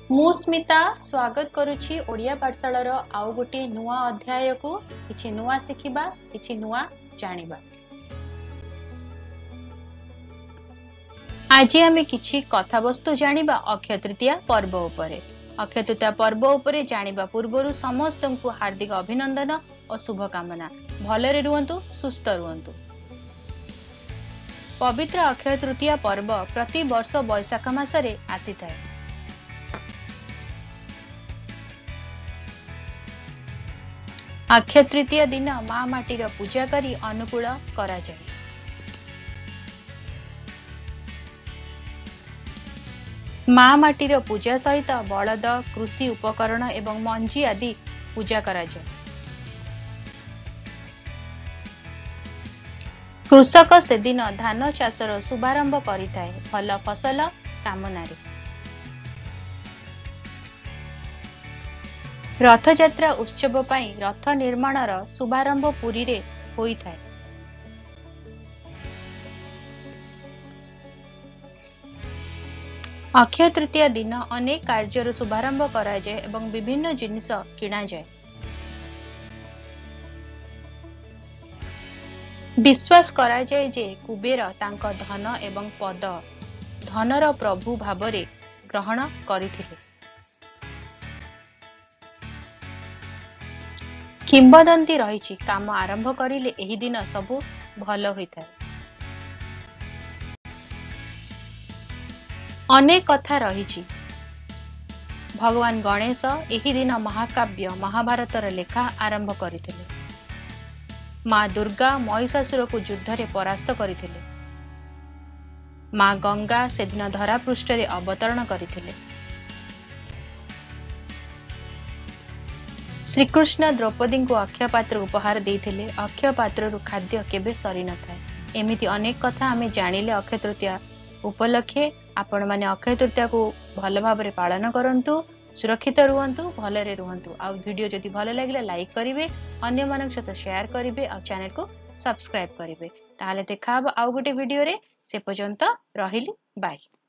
मु स्मिता स्वागत करुछि ओडिया पाठशालार आउ गोटे नुआ अध्याय को किछि नुआ शिखिबा किछि नुआ जानिबा। आज आमे किछि कथावस्तु जानिबा अक्षय तृतीया पर्व उपरे। अक्षय तृतीया पर्व उपरे जानिबा पूर्वरु समस्तंकु हार्दिक अभिनंदन और शुभकामना। भलरे रुहंतु, सुस्थ रुहंतु। पवित्र अक्षय तृतीया पर्व प्रति वर्ष वैशाख मासरे आसीथाय। अक्षय तृतीया दिन माँ माटीर पूजा करी अनुकूल करा जाए। माँ माटीर पूजा सहित बलद, कृषि उपकरण एवं मंजी आदि पूजा करा जाए। कृषक से दिन धान चाषर शुभारंभ करिथाय भल फसल कामनारे। रथयात्रा उत्सव पाई रथ निर्माणर शुभारंभ पुरी रे होइथाय। अक्षय तृतीया दिन अनेक कार्यर शुभारंभ करा जाए एवं विभिन्न जिनिस किना जाए। विश्वास करा जाए जे कुबेर तांक धन एवं पद धनर प्रभु भावरे ग्रहण करिथिले। किंबदंती रही काम आरंभ करिले एही दिन सबु भल होइथाय। अनेक कथा रही। भगवान गणेश एही दिन महाकाव्य महाभारतर लेखा आरंभ करिथिले। माँ दुर्गा महिषासुर को युद्ध रे परास्त करिथिले। माँ गंगा से दिन धरा पृष्ठ रे अवतरण करिथिले। श्रीकृष्ण द्रौपदी को अक्षय पात्र उपहार देइथिले। अक्षय पात्र रु खाद्य केबे सरी न थाए। एमिति अनेक कथा आमे जानिले अक्षय तृतीया उपलक्षे। आपण माने अक्षय तृतीया को भल भाबरे पालन करंतु, सुरक्षित रुहंतु, भलरे रुहंतु। आ वीडियो जदि भल लागिला लाइक करिवे, अन्य मानक सहित शेयर करिवे आ चैनल को सब्सक्राइब करिवे। ताहाले देखा हबो आउ गोटे वीडियो रे। से पर्यंत रहिली, बाय।